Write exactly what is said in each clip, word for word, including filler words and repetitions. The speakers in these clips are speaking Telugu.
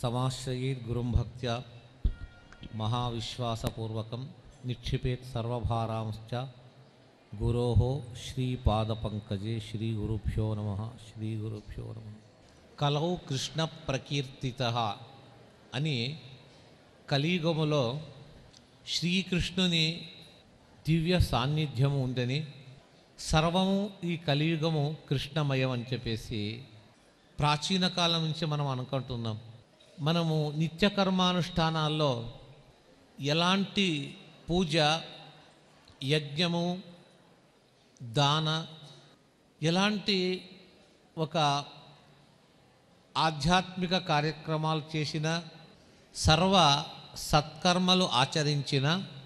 समाश्रयेत् गुरुं भक्त्या महाविश्वासपूर्वकं निक्षिपेत् सर्वभारांश्च गुरोः श्रीपादपङ्कजे श्रीगुरुभ्यो नमः श्रीगुरुभ्यो नमः। कलौ कृष्ण प्रकीर्तितः అని కలియుగములో శ్రీకృష్ణుని దివ్య సాన్నిధ్యము ఉందని, సర్వము ఈ కలియుగము కృష్ణమయం అని చెప్పేసి ప్రాచీన కాలం నుంచి మనం అనుకుంటున్నాం. మనము నిత్య కర్మానుష్ఠానాల్లో ఎలాంటి పూజ, యజ్ఞము, దాన, ఎలాంటి ఒక ఆధ్యాత్మిక కార్యక్రమాలు చేసిన, సర్వ సత్కర్మలు ఆచరించిన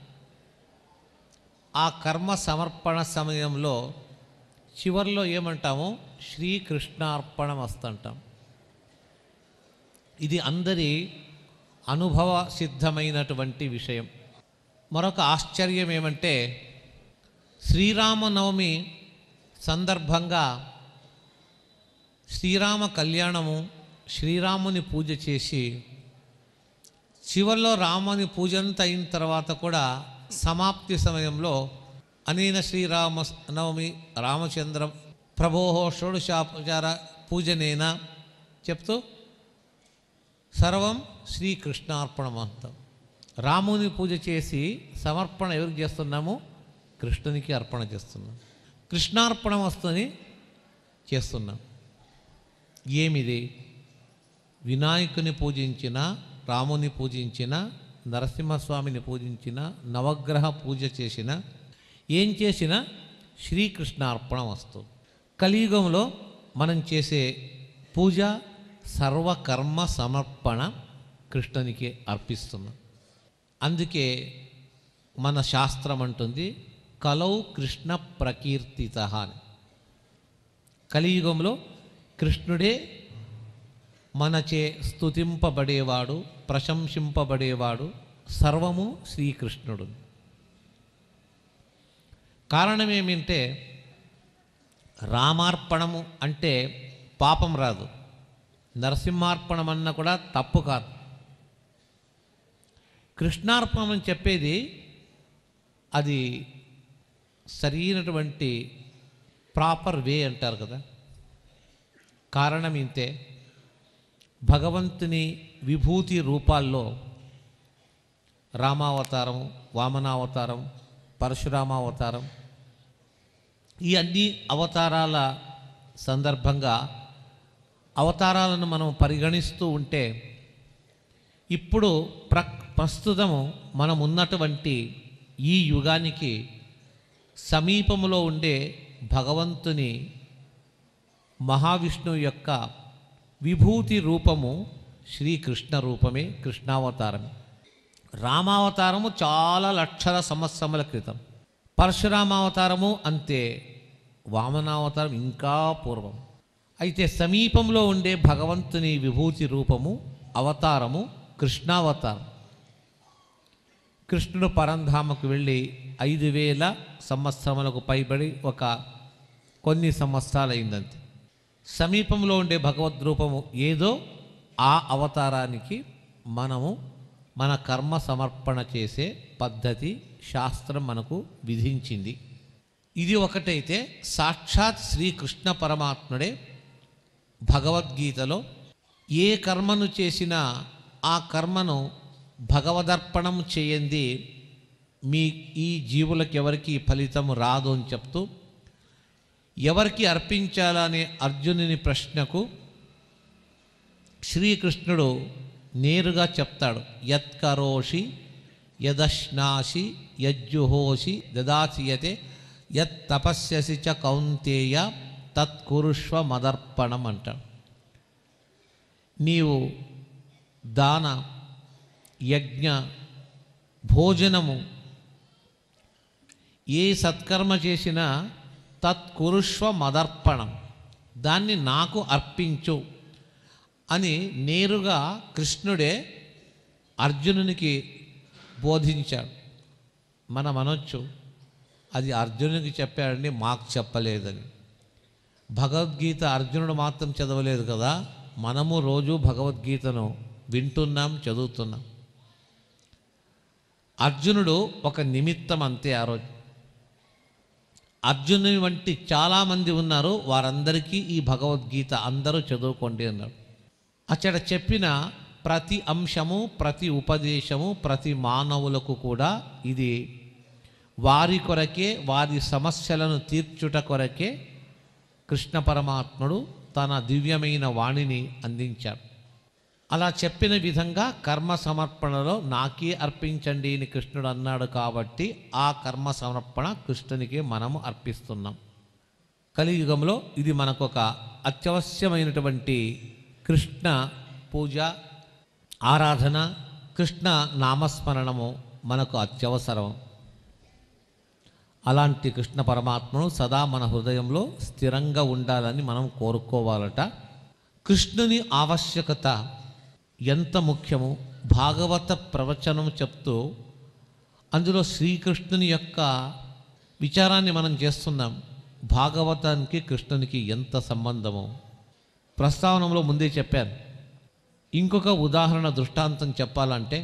ఆ కర్మ సమర్పణ సమయంలో చివరిలో ఏమంటాము? శ్రీకృష్ణార్పణం వస్తుంటాం. ఇది అందరి అనుభవ సిద్ధమైనటువంటి విషయం. మరొక ఆశ్చర్యం ఏమంటే, శ్రీరామనవమి సందర్భంగా శ్రీరామ కళ్యాణము, శ్రీరాముని పూజ చేసి చివరిలో రాముని పూజంతా అయిన తర్వాత కూడా సమాప్తి సమయంలో అనేన శ్రీరామ నవమి రామచంద్రం ప్రభోహో షోడశోపచార పూజనేనా చెప్తూ సర్వం శ్రీకృష్ణార్పణమంతం. రాముని పూజ చేసి సమర్పణ ఎవరికి చేస్తున్నాము? కృష్ణునికి అర్పణ చేస్తున్నాం. కృష్ణార్పణ వస్తుని చేస్తున్నాం. ఏమిది? వినాయకుని పూజించిన, రాముని పూజించిన, నరసింహస్వామిని పూజించిన, నవగ్రహ పూజ చేసిన, ఏం చేసినా శ్రీకృష్ణార్పణ వస్తుంది. కలియుగంలో మనం చేసే పూజ సర్వకర్మ సమర్పణ కృష్ణునికి అర్పిస్తున్నాం. అందుకే మన శాస్త్రం అంటుంది కలౌ కృష్ణ ప్రకీర్తిత అని. కలియుగంలో కృష్ణుడే మనచే స్తుతింపబడేవాడు, ప్రశంసింపబడేవాడు. సర్వము శ్రీకృష్ణుడు. కారణం ఏమిటంటే, రామార్పణము అంటే పాపం రాదు, నరసింహార్పణం అన్న కూడా తప్పు కాదు. కృష్ణార్పణం అని చెప్పేది అది సరైనటువంటి ప్రాపర్ వే అంటారు కదా. కారణం ఇంతే, భగవంతుని విభూతి రూపాల్లో రామావతారం, వామనావతారం, పరశురామావతారం, ఈ అన్ని అవతారాల సందర్భంగా అవతారాలను మనం పరిగణిస్తూ ఉంటే, ఇప్పుడు ప్ర ప్రస్తుతము మనం ఉన్నటువంటి ఈ యుగానికి సమీపములో ఉండే భగవంతుని మహావిష్ణువు యొక్క విభూతి రూపము శ్రీకృష్ణ రూపమే, కృష్ణావతారమే. రామావతారము చాలా లక్షల సంవత్సరముల క్రితం, పరశురామావతారము అంతే, వామనావతారం ఇంకా పూర్వం. అయితే సమీపంలో ఉండే భగవంతుని విభూతి రూపము, అవతారము కృష్ణావతారం. కృష్ణుడు పరంధామకు వెళ్ళి ఐదు వేల సంవత్సరములకు పైబడి ఒక కొన్ని సంవత్సరాలు అయిందంతే. సమీపంలో ఉండే భగవద్రూపము ఏదో ఆ అవతారానికి మనము మన కర్మ సమర్పణ చేసే పద్ధతి శాస్త్రం మనకు విధించింది. ఇది ఒకటైతే, సాక్షాత్ శ్రీకృష్ణ పరమాత్ముడే భగవద్గీతలో ఏ కర్మను చేసినా ఆ కర్మను భగవదర్పణం చేయండి మీ ఈ జీవులకు ఎవరికి ఫలితం రాదు అని చెప్తూ, ఎవరికి అర్పించాలనే అర్జునుని ప్రశ్నకు శ్రీకృష్ణుడు నేరుగా చెప్తాడు. యత్కరోషి యదశ్నాసి యజ్జుహోషి దదాసియతే యత్ తపస్యసి చ కౌంతేయ తత్కురుష్వ మదర్పణం అంటాడు. నీవు దాన, యజ్ఞ, భోజనము ఏ సత్కర్మ చేసినా తత్కురుష్వ మదర్పణం, దాన్ని నాకు అర్పించు అని నేరుగా కృష్ణుడే అర్జునునికి బోధించాడు. మనం అనొచ్చు, అది అర్జునునికి చెప్పాడండి, మాకు చెప్పలేదని. భగవద్గీత అర్జునుడు మాత్రం చదవలేదు కదా, మనము రోజు భగవద్గీతను వింటున్నాం, చదువుతున్నాం. అర్జునుడు ఒక నిమిత్తం అంతే. ఆ రోజు అర్జునుని వంటి చాలామంది ఉన్నారు, వారందరికీ ఈ భగవద్గీత అందరూ చదువుకోండి అన్నాడు. అచ్చట చెప్పిన ప్రతి అంశము, ప్రతి ఉపదేశము, ప్రతి మానవులకు కూడా ఇది వారి కొరకే, వారి సమస్యలను తీర్చుట కొరకే కృష్ణ పరమాత్ముడు తన దివ్యమైన వాణిని అందించాడు. అలా చెప్పిన విధంగా కర్మ సమర్పణలో నాకే అర్పించండి అని కృష్ణుడు అన్నాడు. కాబట్టి ఆ కర్మ సమర్పణ కృష్ణునికి మనము అర్పిస్తున్నాం. కలియుగంలో ఇది మనకొక అత్యవశ్యమైనటువంటి కృష్ణ పూజ, ఆరాధన, కృష్ణ నామస్మరణము మనకు అత్యవసరం. అలాంటి కృష్ణ పరమాత్మను సదా మన హృదయంలో స్థిరంగా ఉండాలని మనం కోరుకోవాలట. కృష్ణుని ఆవశ్యకత ఎంత ముఖ్యమో భాగవత ప్రవచనం చెప్తూ అందులో శ్రీకృష్ణుని యొక్క విచారాన్ని మనం చేస్తున్నాం. భాగవతానికి కృష్ణునికి ఎంత సంబంధమో ప్రస్తావనలో ముందే చెప్పాను. ఇంకొక ఉదాహరణ దృష్టాంతం చెప్పాలంటే,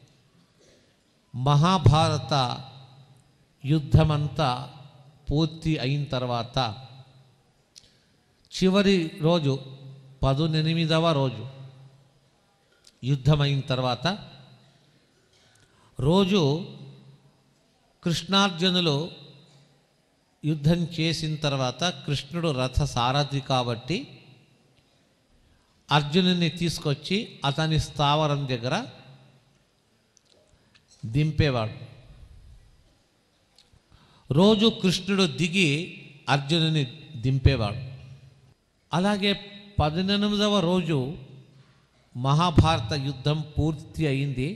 మహాభారత యుద్ధమంతా పూర్తి అయిన తర్వాత చివరి రోజు పదునెనిమిదవ రోజు యుద్ధమైన తర్వాత రోజు కృష్ణార్జునులు యుద్ధం చేసిన తర్వాత కృష్ణుడు రథ సారథి కాబట్టి అర్జునుని తీసుకొచ్చి అతని స్థావరం దగ్గర దింపేవాడు. రోజు కృష్ణుడు దిగి అర్జునుని దింపేవాడు. అలాగే పద్దెనిమిదవ రోజు మహాభారత యుద్ధం పూర్తి అయింది.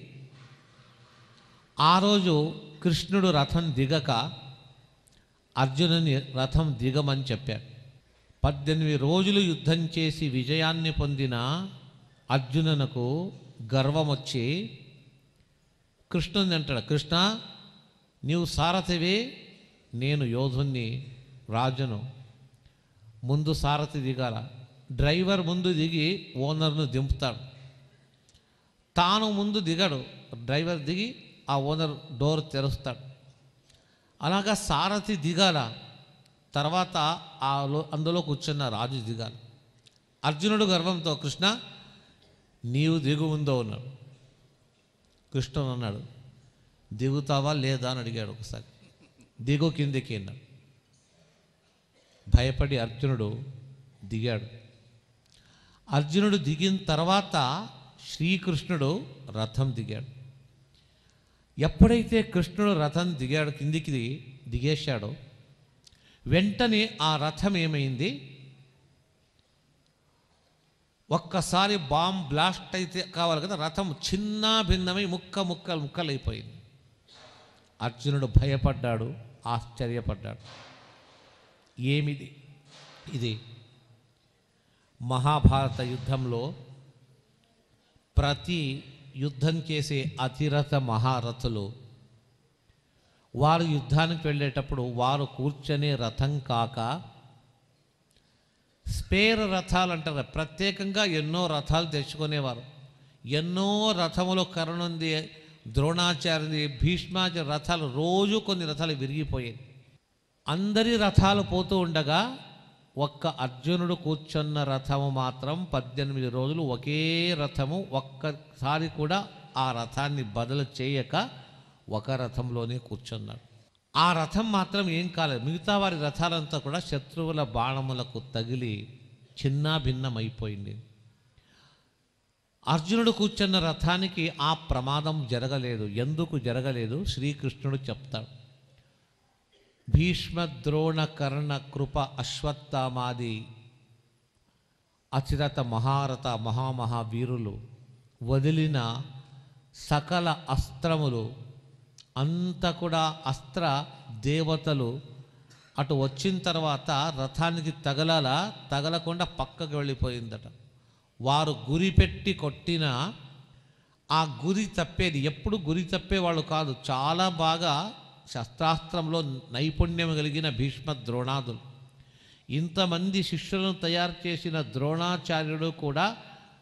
ఆ రోజు కృష్ణుడు రథం దిగక అర్జునుని రథం దిగమని చెప్పాడు. పద్దెనిమిది రోజులు యుద్ధం చేసి విజయాన్ని పొందిన అర్జునునకు గర్వం వచ్చి కృష్ణుని అంటాడు, కృష్ణ నీవు సారథివే, నేను యోధుణ్ణి, రాజును. ముందు సారథి దిగాల. డ్రైవర్ ముందు దిగి ఓనర్ను దింపుతాడు. తాను ముందు దిగాడు. డ్రైవర్ దిగి ఆ ఓనర్ డోర్ తెరుస్తాడు. అలాగా సారథి దిగాల. తర్వాత ఆ అందులో కూర్చున్న రాజు దిగాలి. అర్జునుడు గర్వంతో, కృష్ణ నీవు దిగు ఉందో ఉన్నాడు. కృష్ణుడు అన్నాడు, దిగుతావా లేదా అని అడిగాడు ఒకసారి. దిగు కిందికి అన్నాడు. భయపడి అర్జునుడు దిగాడు. అర్జునుడు దిగిన తర్వాత శ్రీకృష్ణుడు రథం దిగాడు. ఎప్పుడైతే కృష్ణుడు రథం దిగాడు, కిందికి దిగేశాడో వెంటనే ఆ రథం ఏమైంది, ఒక్కసారి బాంబ్ బ్లాస్ట్ అయితే కావాలి కదా, రథం చిన్న భిన్నమై ముక్క ముక్కలు ముక్కలు అయిపోయింది. అర్జునుడు భయపడ్డాడు, ఆశ్చర్యపడ్డాడు. ఏమిది ఇది? మహాభారత యుద్ధంలో ప్రతి యుద్ధం చేసే అతిరథ మహారథులు వారు యుద్ధానికి వెళ్ళేటప్పుడు వారు కూర్చొనే రథం కాక స్పేర్ రథాలు అంటారు, ప్రత్యేకంగా ఎన్నో రథాలు తెచ్చుకునేవారు. ఎన్నో రథములు కర్ణుంది, ద్రోణాచార్యుది, భీష్మాచార్య రథాలు, రోజు కొన్ని రథాలు విరిగిపోయాయి. అందరి రథాలు పోతూ ఉండగా ఒక్క అర్జునుడు కూర్చున్న రథము మాత్రం పద్దెనిమిది రోజులు ఒకే రథము, ఒక్కసారి కూడా ఆ రథాన్ని బదులు చేయక ఒక రథంలోనే కూర్చున్నాడు. ఆ రథం మాత్రం ఏం కాలేదు. మిగతా వారి రథాలంతా కూడా శత్రువుల బాణములకు తగిలి చిన్న భిన్నమైపోయింది. అర్జునుడు కూర్చున్న రథానికి ఆ ప్రమాదం జరగలేదు. ఎందుకు జరగలేదు శ్రీకృష్ణుడు చెప్తాడు. భీష్మ ద్రోణ కర్ణ కృప అశ్వత్థామాది అచిరత మహారథ మహామహావీరులు వదిలిన సకల అస్త్రములు అంతా కూడా అస్త్ర దేవతలు అటు వచ్చిన తర్వాత రథానికి తగలాల, తగలకుండా పక్కకు వెళ్ళిపోయిందట. వారు గురి పెట్టి కొట్టిన ఆ గురి తప్పేది. ఎప్పుడు గురి తప్పేవాళ్ళు కాదు. చాలా బాగా శస్త్రాస్త్రంలో నైపుణ్యం కలిగిన భీష్మ ద్రోణాదులు, ఇంతమంది శిష్యులను తయారు చేసిన ద్రోణాచార్యుడు కూడా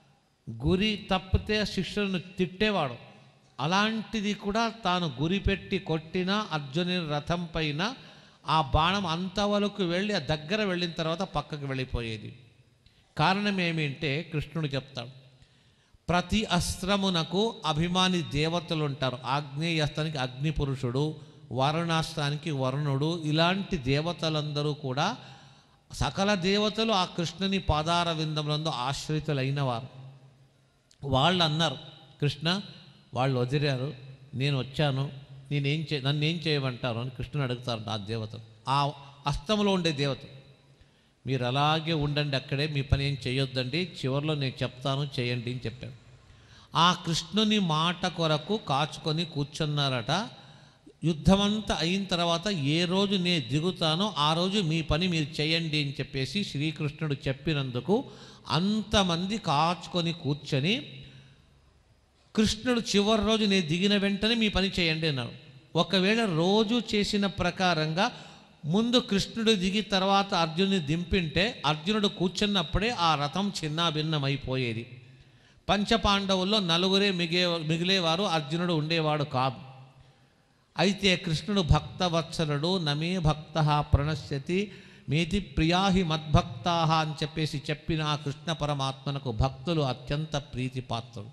గురి తప్పితే శిష్యులను తిట్టేవాడు. అలాంటిది కూడా తాను గురి పెట్టి కొట్టిన అర్జునుని రథం పైన ఆ బాణం అంతవరకు వెళ్ళి ఆ దగ్గర వెళ్ళిన తర్వాత పక్కకు వెళ్ళిపోయేది. కారణం ఏమిటంటే కృష్ణుడు చెప్తాడు, ప్రతి అస్త్రమునకు అభిమాని దేవతలు ఉంటారు. ఆగ్నేయాస్త్రానికి అగ్ని పురుషుడు, వరుణాస్త్రానికి వరుణుడు, ఇలాంటి దేవతలందరూ కూడా సకల దేవతలు ఆ కృష్ణుని పాదార విందములందు ఆశ్రితులైన వారు. వాళ్ళు అన్నారు, కృష్ణ వాళ్ళు వదిలారు, నేను వచ్చాను, నేనేం చే నన్ను ఏం చేయమంటారు అని కృష్ణుని అడుగుతారు. ఆ దేవతలు, ఆ అస్తంలో ఉండే దేవతలు, మీరు అలాగే ఉండండి అక్కడే, మీ పని ఏం చేయొద్దండి, చివరిలో నేను చెప్తాను చేయండి అని చెప్పాడు. ఆ కృష్ణుని మాట కొరకు కాచుకొని కూర్చున్నారట. యుద్ధమంతా అయిన తర్వాత ఏ రోజు నేను దిగుతానో ఆ రోజు మీ పని మీరు చేయండి అని చెప్పేసి శ్రీకృష్ణుడు చెప్పినందుకు అంతమంది కాచుకొని కూర్చొని, కృష్ణుడు చివరి రోజు నేను దిగిన వెంటనే మీ పని చేయండి అన్నాడు. ఒకవేళ రోజు చేసిన ప్రకారంగా ముందు కృష్ణుడు దిగి తర్వాత అర్జునుని దింపింటే అర్జునుడు కూర్చున్నప్పుడే ఆ రథం చిన్నాభిన్నమైపోయేది. పంచపాండవుల్లో నలుగురే మిగే మిగిలేవారు, అర్జునుడు ఉండేవాడు కాదు. అయితే కృష్ణుడు భక్తవత్సలుడు, నమే భక్త ప్రణశ్యతి మేతి ప్రియాహి మద్భక్తా అని చెప్పేసి చెప్పిన ఆ కృష్ణ పరమాత్మనకు భక్తులు అత్యంత ప్రీతిపాత్రుడు.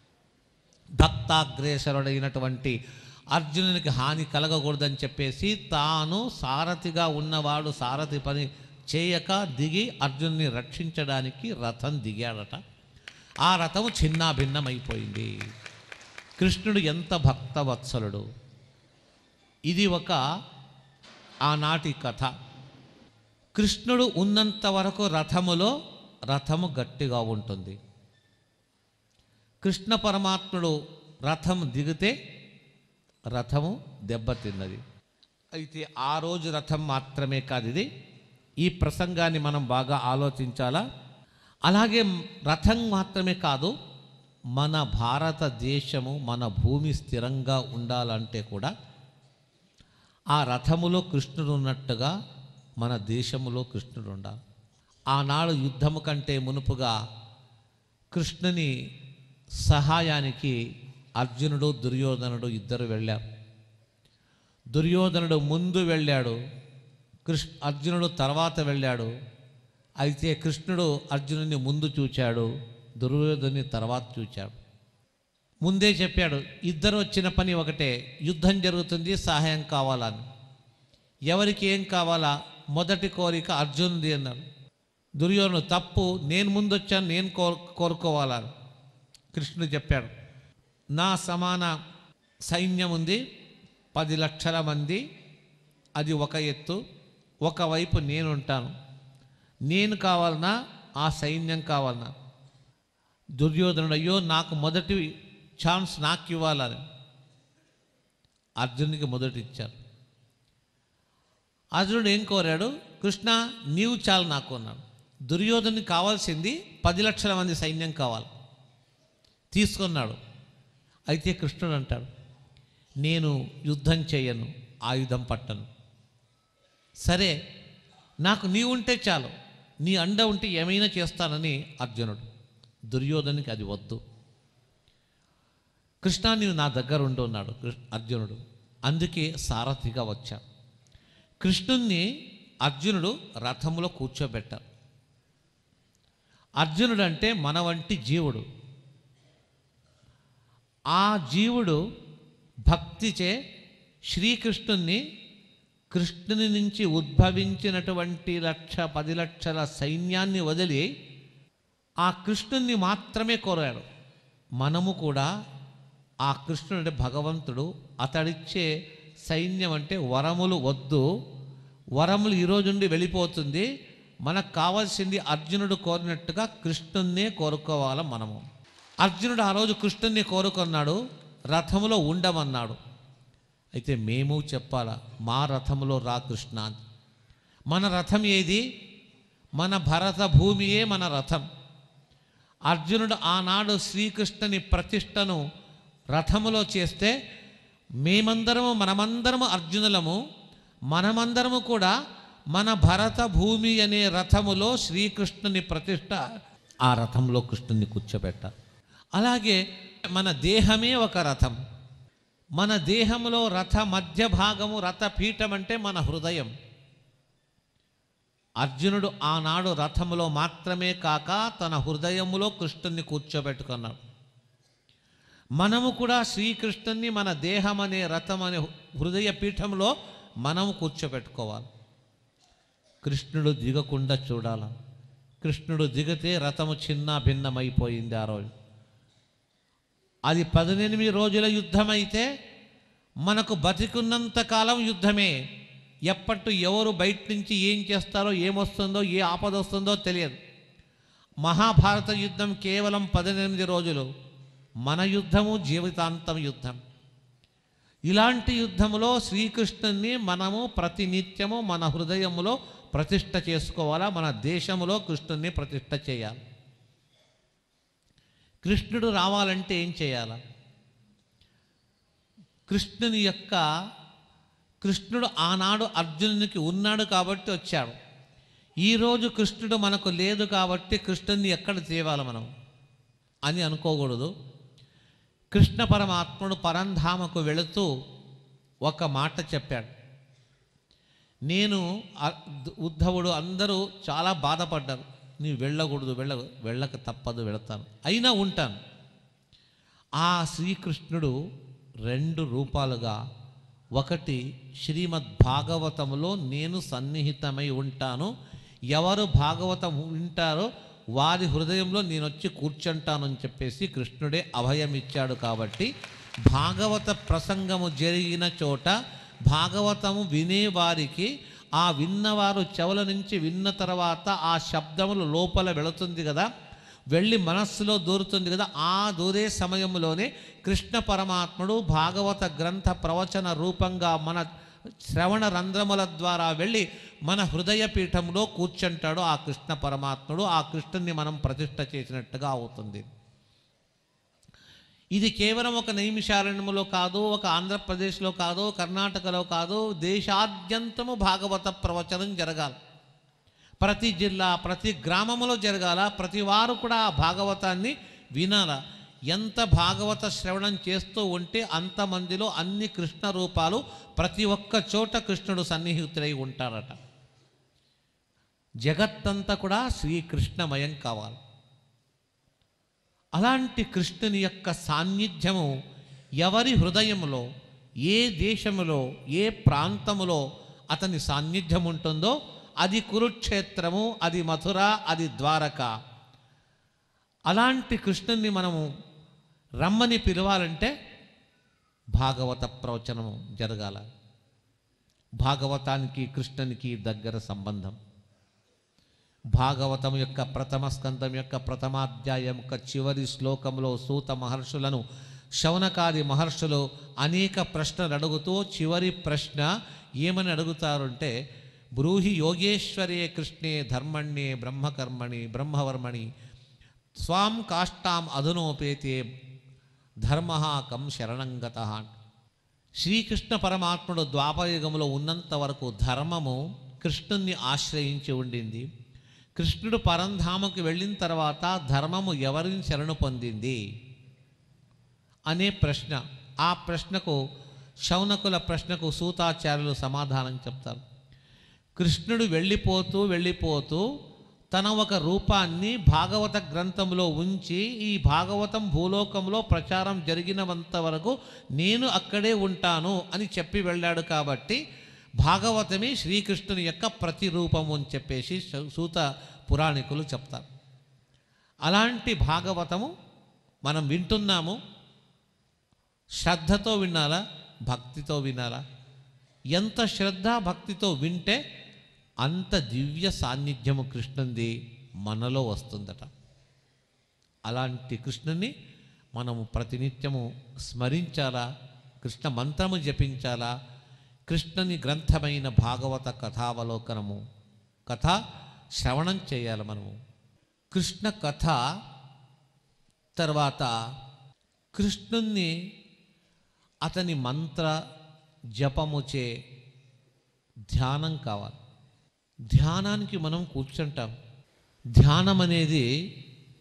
భక్తాగ్రేసరుడైనటువంటి అర్జునునికి హాని కలగకూడదని చెప్పేసి తాను సారథిగా ఉన్నవాడు సారథి పని చేయక దిగి అర్జునుని రక్షించడానికి రథం దిగాడట. ఆ రథము చిన్నాభిన్నమైపోయింది. కృష్ణుడు ఎంత భక్తవత్సలుడు. ఇది ఒక ఆనాటి కథ. కృష్ణుడు ఉన్నంత వరకు రథములో రథము గట్టిగా ఉంటుంది. కృష్ణ పరమాత్ముడు రథం దిగితే రథము దెబ్బతిన్నది. అయితే ఆ రోజు రథం మాత్రమే కాదు, ఇది ఈ ప్రసంగాన్ని మనం బాగా ఆలోచించాలా. అలాగే రథం మాత్రమే కాదు, మన భారతదేశము మన భూమి స్థిరంగా ఉండాలంటే కూడా ఆ రథములో కృష్ణుడు ఉన్నట్టుగా మన దేశములో కృష్ణుడు ఉండాలి. ఆనాడు యుద్ధము కంటే మునుపుగా కృష్ణుని సహాయానికి అర్జునుడు దుర్యోధనుడు ఇద్దరు వెళ్ళారు. దుర్యోధనుడు ముందు వెళ్ళాడు, కృష్ణ అర్జునుడు తర్వాత వెళ్ళాడు. అయితే కృష్ణుడు అర్జునుడిని ముందు చూచాడు, దుర్యోధనుని తర్వాత చూచాడు. ముందే చెప్పాడు, ఇద్దరు వచ్చిన పని ఒకటే, యుద్ధం జరుగుతుంది, సహాయం కావాలని. ఎవరికి ఏం కావాలా? మొదటి కోరిక అర్జునుడి అన్నాడు. దుర్యోధనుడు తప్పు, నేను ముందు వచ్చాను, నేను కోరు కోరుకోవాలని కృష్ణుడు చెప్పాడు. నా సమాన సైన్యం ఉంది, పది లక్షల మంది, అది ఒక ఎత్తు, ఒకవైపు నేను ఉంటాను, నేను కావాలన్నా ఆ సైన్యం కావాలన్నా. దుర్యోధనుడు, అయ్యో నాకు మొదటి ఛాన్స్ నాకు ఇవ్వాలని అర్జునుడికి మొదటి ఇచ్చారు. అర్జునుడు ఏం కోరాడు? కృష్ణ నీవు చాలు నాకు అన్నాడు. దుర్యోధనునికి కావాల్సింది పది లక్షల మంది సైన్యం కావాలి, తీసుకున్నాడు. అయితే కృష్ణుడు అంటాడు, నేను యుద్ధం చేయను, ఆయుధం పట్టను. సరే నాకు నీ ఉంటే చాలు, నీ అండ ఉంటే ఏమైనా చేస్తానని అర్జునుడు. దుర్యోధనునికి అది వద్దు. కృష్ణ నీవు నా దగ్గర ఉండు ఉన్నాడు అర్జునుడు. అందుకే సారథిగా వచ్చాడు. కృష్ణుణ్ణి అర్జునుడు రథములో కూర్చోబెట్టారు. అర్జునుడు అంటే మన వంటి జీవుడు. ఆ జీవుడు భక్తిచే శ్రీకృష్ణుణ్ణి, కృష్ణుని నుంచి ఉద్భవించినటువంటి లక్ష పది లక్షల సైన్యాన్ని వదిలి ఆ కృష్ణుణ్ణి మాత్రమే కోరాడు. మనము కూడా ఆ కృష్ణుడు అంటే భగవంతుడు, అతడిచ్చే సైన్యం అంటే వరములు వద్దు, వరములు ఈరోజుండి వెళ్ళిపోతుంది. మనకు కావాల్సింది అర్జునుడు కోరినట్టుగా కృష్ణున్నే కోరుకోవాలి మనము. అర్జునుడు ఆ రోజు కృష్ణుని కోరుకున్నాడు, రథములో ఉండమన్నాడు. అయితే మేము చెప్పాలా, మా రథములో రా కృష్ణ. మన రథం ఏది? మన భరత భూమియే మన రథం. అర్జునుడు ఆనాడు శ్రీకృష్ణుని ప్రతిష్టను రథములో చేస్తే మేమందరము మనమందరము అర్జునులము, మనమందరము కూడా మన భరత భూమి అనే రథములో శ్రీకృష్ణుని ప్రతిష్ట ఆ రథంలో కృష్ణుని కూర్చోబెట్టాలి. అలాగే మన దేహమే ఒక రథం. మన దేహంలో రథ మధ్య భాగము రథపీఠం అంటే మన హృదయం. అర్జునుడు ఆనాడు రథములో మాత్రమే కాక తన హృదయములో కృష్ణుని కూర్చోబెట్టుకున్నాడు. మనము కూడా శ్రీకృష్ణుని మన దేహం అనే రథం అనే హృదయ పీఠంలో మనము కూర్చోబెట్టుకోవాలి. కృష్ణుడు దిగకుండా చూడాల. కృష్ణుడు దిగితే రథము చిన్న భిన్నమైపోయింది. ఆ రోజు అది పద్దెనిమిది రోజుల యుద్ధం అయితే మనకు బతికున్నంత కాలం యుద్ధమే. ఎప్పటి ఎవరు బయట నుంచి ఏం చేస్తారో, ఏమొస్తుందో, ఏ ఆపద వస్తుందో తెలియదు. మహాభారత యుద్ధం కేవలం పద్దెనిమిది రోజులు. మన యుద్ధము జీవితాంతం యుద్ధం. ఇలాంటి యుద్ధములో శ్రీకృష్ణుని మనము ప్రతినిత్యము మన హృదయములో ప్రతిష్ఠ చేసుకోవాలా. మన దేశములో కృష్ణుని ప్రతిష్ఠ చేయాలి. కృష్ణుడు రావాలంటే ఏం చేయాలి? కృష్ణుని యొక్క కృష్ణుడు ఆనాడు అర్జునునికి ఉన్నాడు కాబట్టి వచ్చాడు. ఈరోజు కృష్ణుడు మనకు లేదు కాబట్టి కృష్ణుని ఎక్కడ తేవాలి మనం అని అనుకోకూడదు. కృష్ణ పరమాత్ముడు పరంధామకు వెళుతూ ఒక మాట చెప్పాడు. నేను ఉద్ధవుడు అందరూ చాలా బాధపడ్డారు. నీ వెళ్ళకూడదు, వెళ్ళ వెళ్ళక తప్పదు, వెళతాను, అయినా ఉంటాను. ఆ శ్రీకృష్ణుడు రెండు రూపాలుగా, ఒకటి శ్రీమద్ భాగవతములో నేను సన్నిహితమై ఉంటాను, ఎవరు భాగవతం వింటారో వారి హృదయంలో నేను వచ్చి కూర్చుంటానని చెప్పేసి కృష్ణుడే అభయం ఇచ్చాడు. కాబట్టి భాగవత ప్రసంగము జరిగిన చోట భాగవతము వినేవారికి, ఆ విన్నవారు చెవుల నుంచి విన్న తర్వాత ఆ శబ్దములు లోపల వెళుతుంది కదా, వెళ్ళి మనస్సులో దూరుతుంది కదా, ఆ దూరే సమయంలోనే కృష్ణ పరమాత్ముడు భాగవత గ్రంథ ప్రవచన రూపంగా మన శ్రవణ రంధ్రముల ద్వారా వెళ్ళి మన హృదయ పీఠంలో కూర్చుంటాడు ఆ కృష్ణ పరమాత్ముడు. ఆ కృష్ణుని మనం ప్రతిష్ఠ చేసినట్టుగా అవుతుంది. ఇది కేవలం ఒక నైమిషారణ్యములో కాదు, ఒక ఆంధ్రప్రదేశ్లో కాదు, కర్ణాటకలో కాదు, దేశాద్యంతము భాగవత ప్రవచనం జరగాలి. ప్రతి జిల్లా, ప్రతి గ్రామంలో జరగాల. ప్రతి వారు కూడా ఆ భాగవతాన్ని వినాల. ఎంత భాగవత శ్రవణం చేస్తూ ఉంటే అంతమందిలో అన్ని కృష్ణ రూపాలు ప్రతి ఒక్క చోట కృష్ణుడు సన్నిహితుడై ఉంటారట. జగత్తంతా కూడా శ్రీకృష్ణమయం కావాలి. అలాంటి కృష్ణుని యొక్క సాన్నిధ్యము ఎవరి హృదయంలో, ఏ దేశములో, ఏ ప్రాంతములో అతని సాన్నిధ్యం ఉంటుందో అది కురుక్షేత్రము, అది మథుర, అది ద్వారక. అలాంటి కృష్ణుని మనము రమ్మని పిలవాలంటే భాగవత ప్రవచనము జరగాల. భాగవతానికి కృష్ణునికి దగ్గర సంబంధం. భాగవతం యొక్క ప్రథమ స్కందం యొక్క ప్రథమాధ్యాయం యొక్క చివరి శ్లోకంలో సూత మహర్షులను శౌనకాది మహర్షులు అనేక ప్రశ్నలు అడుగుతూ చివరి ప్రశ్న ఏమని అడుగుతారంటే, బ్రూహి యోగేశ్వరే కృష్ణే ధర్మణ్యే బ్రహ్మకర్మణి బ్రహ్మవర్మణి స్వాం కాష్టాం అధునోపేతే ధర్మ కం శరణంగత. శ్రీకృష్ణ పరమాత్ముడు ద్వాపరయుగంలో ఉన్నంత వరకు ధర్మము కృష్ణుని ఆశ్రయించి ఉండింది. కృష్ణుడు పరంధామకు వెళ్ళిన తర్వాత ధర్మము ఎవరిని శరణు పొందింది అనే ప్రశ్న. ఆ ప్రశ్నకు, శౌనకుల ప్రశ్నకు సూతాచార్యులు సమాధానం చెప్తారు. కృష్ణుడు వెళ్ళిపోతూ వెళ్ళిపోతూ తన ఒక రూపాన్ని భాగవత గ్రంథంలో ఉంచి, ఈ భాగవతం భూలోకంలో ప్రచారం జరిగినంత వరకు నేను అక్కడే ఉంటాను అని చెప్పి వెళ్ళాడు. కాబట్టి భాగవతమే శ్రీకృష్ణుని యొక్క ప్రతిరూపము అని చెప్పేసి సూత పురాణికులు చెప్తారు. అలాంటి భాగవతము మనం వింటున్నాము. శ్రద్ధతో వినాలా, భక్తితో వినాలా? ఎంత శ్రద్ధ భక్తితో వింటే అంత దివ్య సాన్నిధ్యము కృష్ణునిది మనలో వస్తుందట. అలాంటి కృష్ణుని మనము ప్రతినిత్యము స్మరించాలా, కృష్ణ మంత్రము జపించాలా. కృష్ణుని గ్రంథమైన భాగవత కథావలోకనము, కథ శ్రవణం చేయాలి మనము. కృష్ణ కథ తర్వాత కృష్ణుని అతని మంత్ర జపముచే ధ్యానం కావాలి. ధ్యానానికి మనం కూర్చుంటాం. ధ్యానం అనేది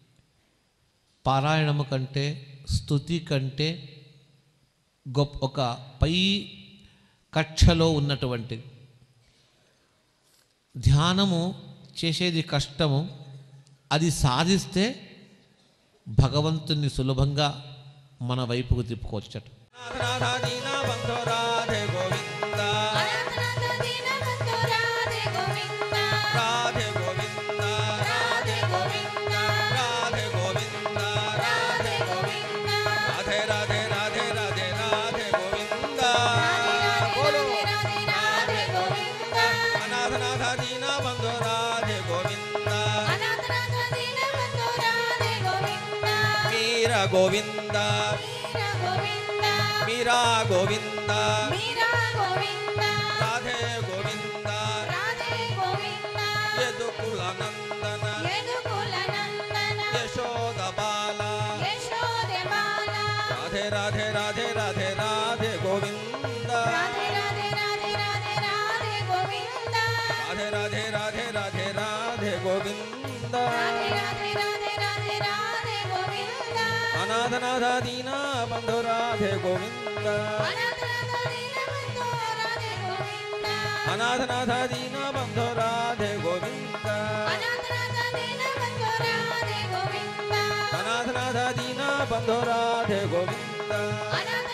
పారాయణము కంటే స్తుతి కంటే గొప్ప ఒక పై కక్షలో ఉన్నటువంటిది. ధ్యానము చేసేది కష్టము, అది సాధిస్తే భగవంతుని సులభంగా మన వైపుకు తిప్పుకోవచ్చట. గోవింద మీరా గోవింద రాధే గోవింద యదుకుల నందన యశోద బాల రాధే రాధే రాధే రాధే రాధే గోవింద రాధే రాధే రాధే రాధే రాధే రాధే గోవింద అనాథనాథ దీనా బంధు రాధే గోవింద అనాథనాథ దీనా బంధు రాధే గోవింద అనాథనాథ దీనా బంధు రాధే గోవింద